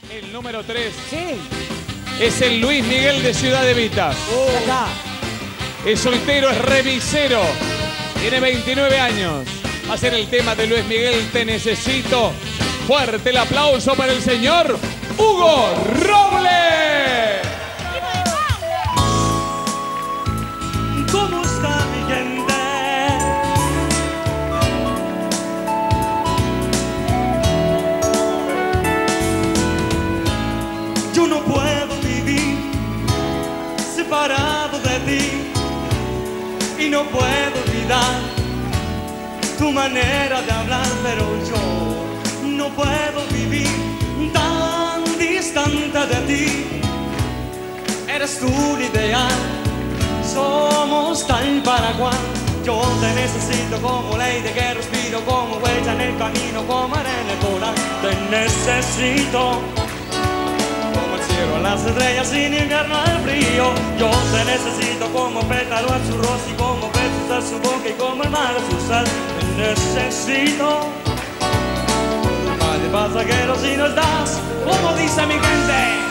El número 3 Sí. es el Luis Miguel de Ciudad Evita. Ya está. Es soltero, es remisero. Tiene 29 años. Va a ser el tema de Luis Miguel, Te Necesito. Fuerte el aplauso para el señor Hugo Robles. ¿Cómo está mi gente? Yo no puedo vivir separado de ti y no puedo olvidar tu manera de hablar, pero yo no puedo vivir tan distante de ti. Eres tú el ideal, somos tal para cual. Yo te necesito como ley que respiro, como huella en el camino, como arena en el coral. Te necesito como el cielo a las estrellas, sin invierno al frío. Yo te necesito como pétalo a su rosa y como besos a su boca y como el mar a su sal. Te necesito. Vale pasajero si no estás, como dice mi gente.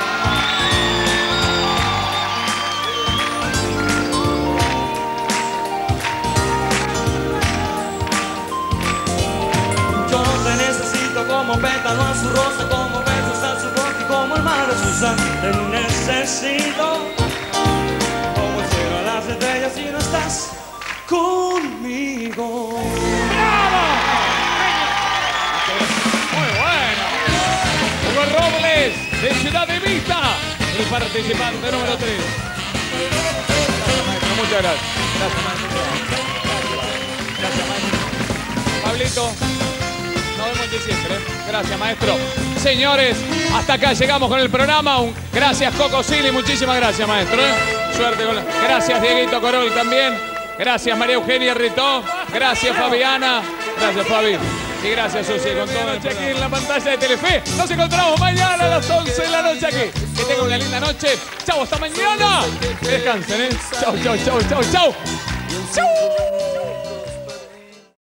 Yo te necesito como pétalo a su rosa, como besos a su boca y como el mar a su sal. Te necesito como el cielo a las estrellas si no estás conmigo. ¡Bravo! Muy bueno. Hugo Robles de Ciudad Evita, el participante número 3. Gracias, maestro. Muchas gracias. Gracias, maestro. Gracias, maestro. Pablito, nos vemos en diciembre. Gracias, maestro. Señores, hasta acá llegamos con el programa. Gracias, Coco Silly. Muchísimas gracias, maestro. Suerte con la... Gracias, Dieguito Corol también. Gracias, María Eugenia Ritó. Gracias, Fabiana. Gracias, Fabi. Y gracias, Susi, con todo el noche aquí en la pantalla de Telefe. Nos encontramos mañana a las 11 de la noche aquí. Que tengan una linda noche. Chau, hasta mañana. Que descansen, ¿eh? Chau, chau, chau, chau, chau. Chau.